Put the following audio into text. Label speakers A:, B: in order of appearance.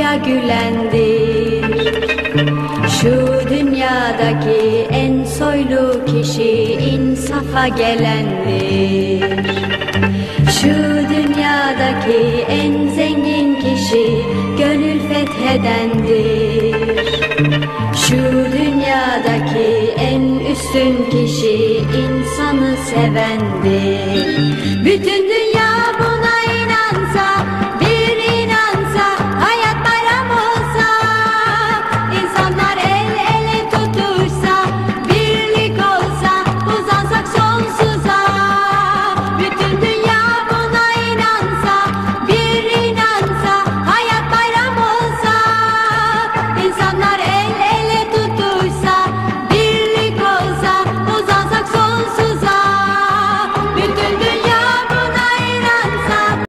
A: yüzüya gülendir. Şu dünyadaki en soylu kişi insafa gelendir. Şu dünyadaki en zengin kişi gönül fethedendir. Şu dünyadaki en üstün kişi insanı sevendir. Bütün